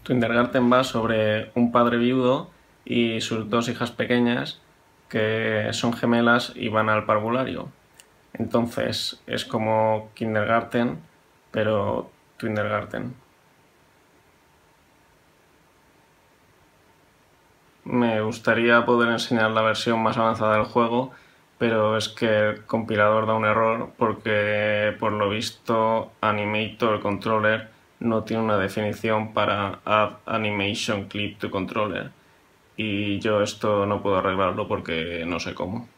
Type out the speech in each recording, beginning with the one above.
Kindergarten va sobre un padre viudo y sus dos hijas pequeñas que son gemelas y van al parvulario. Entonces es como Kindergarten, pero Twindergarten. Me gustaría poder enseñar la versión más avanzada del juego, pero es que el compilador da un error porque por lo visto Animator Controller no tiene una definición para Add Animation Clip to Controller y yo esto no puedo arreglarlo porque no sé cómo.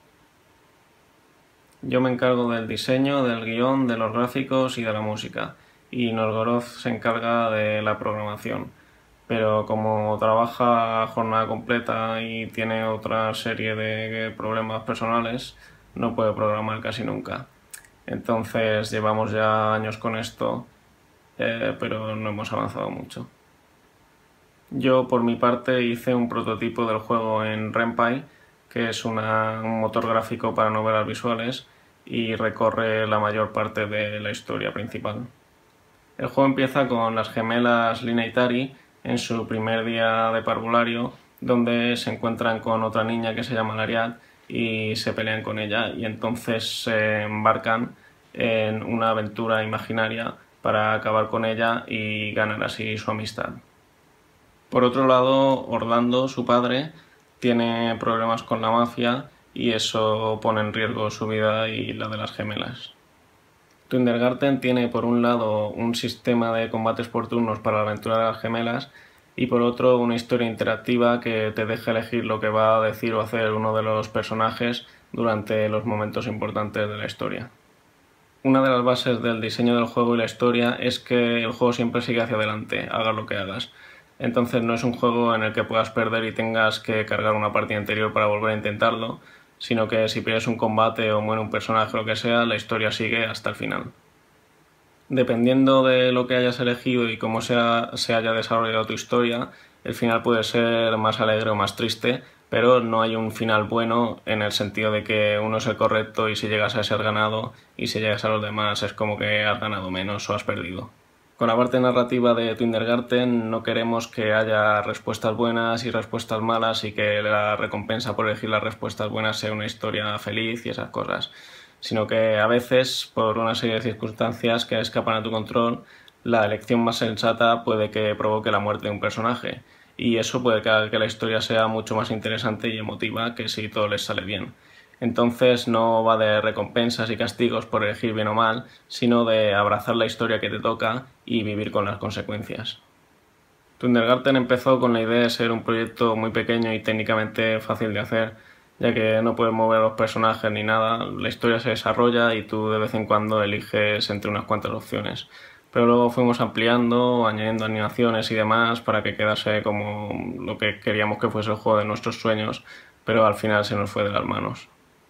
Yo me encargo del diseño, del guión, de los gráficos y de la música, y Norgorod se encarga de la programación. Pero como trabaja a jornada completa y tiene otra serie de problemas personales, no puede programar casi nunca. Entonces llevamos ya años con esto, pero no hemos avanzado mucho. Yo por mi parte hice un prototipo del juego en Ren'Py, que es un motor gráfico para novelas visuales y recorre la mayor parte de la historia principal. El juego empieza con las gemelas Lina y Tari en su primer día de parvulario, donde se encuentran con otra niña que se llama Lariat y se pelean con ella, y entonces se embarcan en una aventura imaginaria para acabar con ella y ganar así su amistad. Por otro lado, Orlando, su padre, tiene problemas con la mafia y eso pone en riesgo su vida y la de las gemelas. Kindergarten tiene por un lado un sistema de combates por turnos para la aventura de las gemelas y por otro una historia interactiva que te deja elegir lo que va a decir o hacer uno de los personajes durante los momentos importantes de la historia. Una de las bases del diseño del juego y la historia es que el juego siempre sigue hacia adelante, hagas lo que hagas. Entonces no es un juego en el que puedas perder y tengas que cargar una partida anterior para volver a intentarlo, sino que si pierdes un combate o muere un personaje o lo que sea, la historia sigue hasta el final. Dependiendo de lo que hayas elegido y cómo se haya desarrollado tu historia, el final puede ser más alegre o más triste, pero no hay un final bueno en el sentido de que uno es el correcto y si llegas a ser ganado y si llegas a los demás es como que has ganado menos o has perdido. Con la parte narrativa de Kindergarten no queremos que haya respuestas buenas y respuestas malas y que la recompensa por elegir las respuestas buenas sea una historia feliz y esas cosas, sino que a veces, por una serie de circunstancias que escapan a tu control, la elección más sensata puede que provoque la muerte de un personaje, y eso puede que haga que la historia sea mucho más interesante y emotiva que si todo les sale bien. Entonces no va de recompensas y castigos por elegir bien o mal, sino de abrazar la historia que te toca y vivir con las consecuencias. Kindergarten empezó con la idea de ser un proyecto muy pequeño y técnicamente fácil de hacer, ya que no puedes mover a los personajes ni nada, la historia se desarrolla y tú de vez en cuando eliges entre unas cuantas opciones. Pero luego fuimos ampliando, añadiendo animaciones y demás para que quedase como lo que queríamos que fuese el juego de nuestros sueños, pero al final se nos fue de las manos.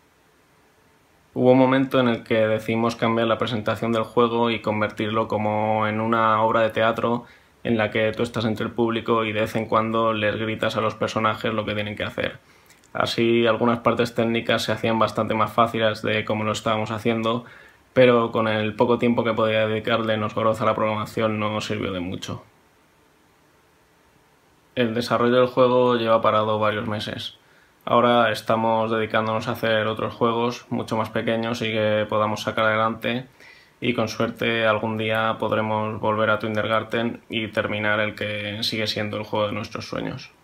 Hubo un momento en el que decidimos cambiar la presentación del juego y convertirlo como en una obra de teatro en la que tú estás entre el público y de vez en cuando les gritas a los personajes lo que tienen que hacer. Así algunas partes técnicas se hacían bastante más fáciles de cómo lo estábamos haciendo, pero con el poco tiempo que podía dedicarle Nosgoroz a la programación no sirvió de mucho. El desarrollo del juego lleva parado varios meses. Ahora estamos dedicándonos a hacer otros juegos mucho más pequeños y que podamos sacar adelante, y con suerte algún día podremos volver a Kindergarten y terminar el que sigue siendo el juego de nuestros sueños.